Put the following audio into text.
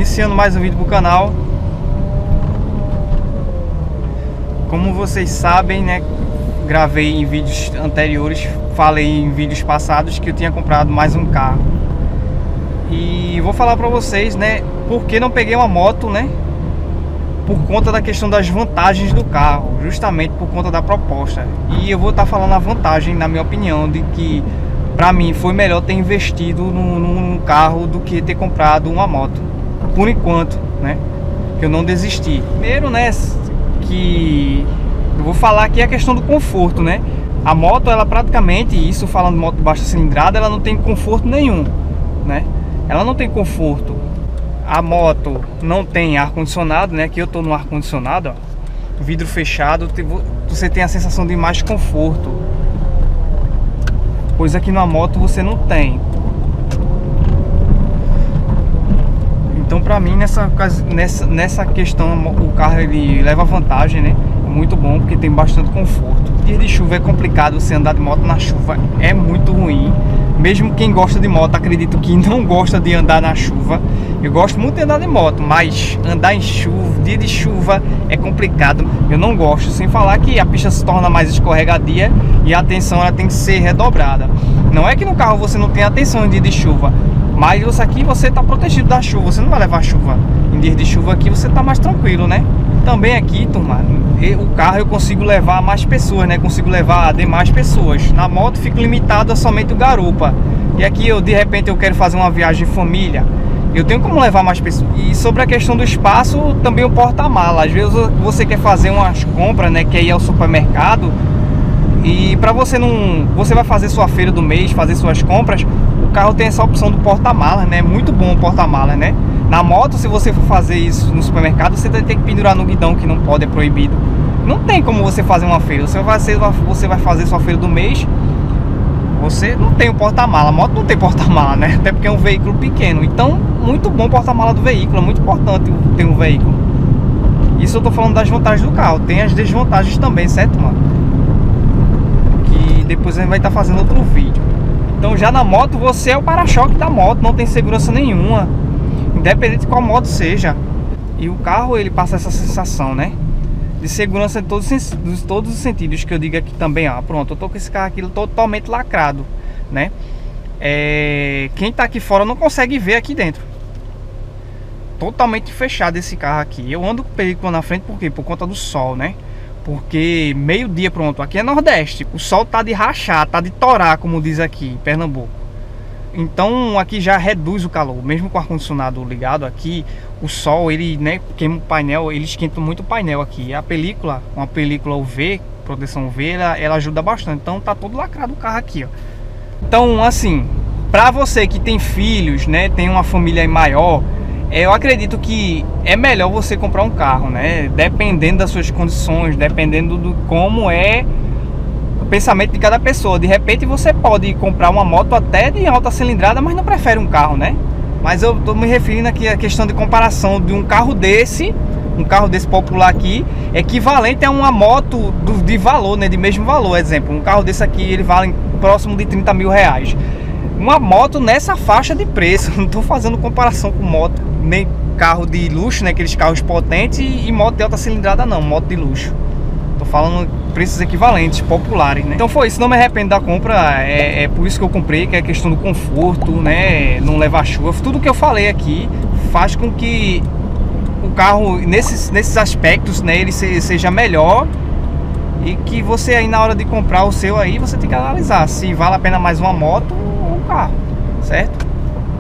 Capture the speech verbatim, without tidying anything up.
iniciando mais um vídeo pro canal. Como vocês sabem, né, gravei em vídeos anteriores, falei em vídeos passados que eu tinha comprado mais um carro. E vou falar pra vocês, né, por que não peguei uma moto, né? Por conta da questão das vantagens do carro, justamente por conta da proposta. E eu vou estar falando a vantagem, na minha opinião, de que pra mim foi melhor ter investido num, num carro do que ter comprado uma moto. Por enquanto, né? Que eu não desisti. Primeiro, né, que eu vou falar aqui a questão do conforto, né? A moto, ela praticamente, isso falando de moto de baixa cilindrada, ela não tem conforto nenhum, né? Ela não tem conforto. A moto não tem ar-condicionado, né? Que eu tô no ar-condicionado, ó, vidro fechado, você tem a sensação de mais conforto, coisa que numa moto você não tem. Então, pra mim, nessa, nessa, nessa questão, o carro ele leva vantagem, né? É muito bom porque tem bastante conforto. Dia de chuva é complicado, você andar de moto na chuva é muito ruim. Mesmo quem gosta de moto, acredito que não gosta de andar na chuva. Eu gosto muito de andar de moto, mas andar em chuva, dia de chuva, é complicado. Eu não gosto, sem falar que a pista se torna mais escorregadia e a atenção ela tem que ser redobrada. Não é que no carro você não tem atenção em dia de chuva, mas isso aqui você está protegido da chuva, você não vai levar chuva. Em dia de chuva aqui você está mais tranquilo, né? Também aqui, turma, o carro eu consigo levar mais pessoas, né? Consigo levar demais pessoas. Na moto fica limitado a somente o garupa. E aqui eu, de repente, eu quero fazer uma viagem em família, eu tenho como levar mais pessoas. E sobre a questão do espaço, também o porta-mala. Às vezes você quer fazer umas compras, né? Quer ir ao supermercado. E para você não... Você vai fazer sua feira do mês, fazer suas compras, o carro tem essa opção do porta-mala, né? Muito bom o porta-mala, né? Na moto, se você for fazer isso no supermercado, você vai ter que pendurar no guidão, que não pode, é proibido. Não tem como você fazer uma feira. Você vai, ser, você vai fazer sua feira do mês, você não tem o porta-mala. A moto não tem porta-mala, né? Até porque é um veículo pequeno. Então, muito bom o porta-mala do veículo. É muito importante ter um veículo. Isso eu tô falando das vantagens do carro. Tem as desvantagens também, certo, mano? Que depois a gente vai estar fazendo outro vídeo. Então, já na moto, você é o para-choque da moto. Não tem segurança nenhuma, independente de qual modo seja. E o carro, ele passa essa sensação, né, de segurança em todos, em todos os sentidos. Que eu digo aqui também, ó, pronto, eu tô com esse carro aqui totalmente lacrado, né? É, quem tá aqui fora não consegue ver aqui dentro. Totalmente fechado esse carro aqui. Eu ando com película na frente, por quê? Por conta do sol, né? Porque meio dia, pronto, aqui é Nordeste, o sol tá de rachar, tá de torar, como diz aqui em Pernambuco. Então aqui já reduz o calor, mesmo com o ar-condicionado ligado aqui, o sol, ele, né, queima o painel, ele esquenta muito o painel aqui. A película, uma película U V, proteção U V, ela, ela ajuda bastante. Então tá todo lacrado o carro aqui, ó. Então, assim, pra você que tem filhos, né, tem uma família maior, eu acredito que é melhor você comprar um carro, né, dependendo das suas condições, dependendo do como é o pensamento de cada pessoa. De repente você pode comprar uma moto até de alta cilindrada, mas não prefere um carro, né? Mas eu tô me referindo aqui à questão de comparação de um carro desse, um carro desse popular aqui, equivalente a uma moto do, de valor, né? De mesmo valor. Exemplo, um carro desse aqui, ele vale próximo de trinta mil reais. Uma moto nessa faixa de preço. Não tô fazendo comparação com moto, nem carro de luxo, né? Aqueles carros potentes, e moto de alta cilindrada não, moto de luxo. Tô falando preços equivalentes, populares, né? Então foi isso, não me arrependo da compra. É, é por isso que eu comprei, que é a questão do conforto, né? Não levar chuva. Tudo que eu falei aqui faz com que o carro, nesses, nesses aspectos, né, ele se, seja melhor. E que você aí, na hora de comprar o seu aí, você tem que analisar se vale a pena mais uma moto ou um carro, certo?